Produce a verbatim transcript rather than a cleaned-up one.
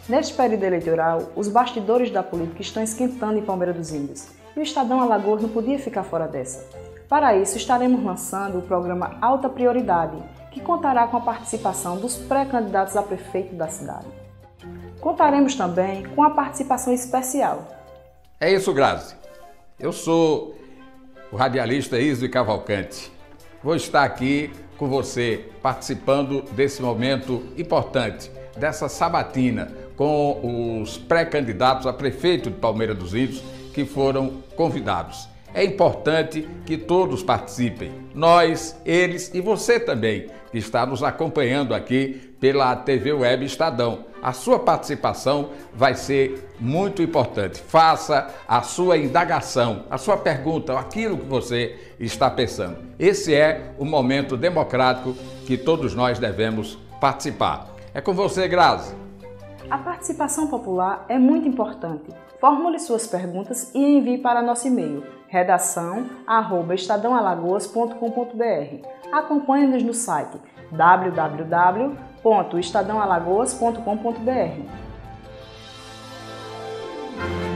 Neste período eleitoral, os bastidores da política estão esquentando em Palmeira dos Índios e o Estadão Alagoas não podia ficar fora dessa. Para isso, estaremos lançando o programa Alta Prioridade, que contará com a participação dos pré-candidatos a prefeito da cidade. Contaremos também com a participação especial. É isso, Grazi. Eu sou o radialista Isio Cavalcante. Vou estar aqui com você, participando desse momento importante, dessa sabatina, com os pré-candidatos a prefeito de Palmeira dos Índios que foram convidados. É importante que todos participem, nós, eles e você também, que está nos acompanhando aqui pela T V Web Estadão. A sua participação vai ser muito importante. Faça a sua indagação, a sua pergunta, aquilo que você está pensando. Esse é o momento democrático que todos nós devemos participar. É com você, Grazi. A participação popular é muito importante. Formule suas perguntas e envie para nosso e-mail redação arroba estadão alagoas ponto com ponto br. Acompanhe-nos no site w w w ponto estadão alagoas ponto com ponto br.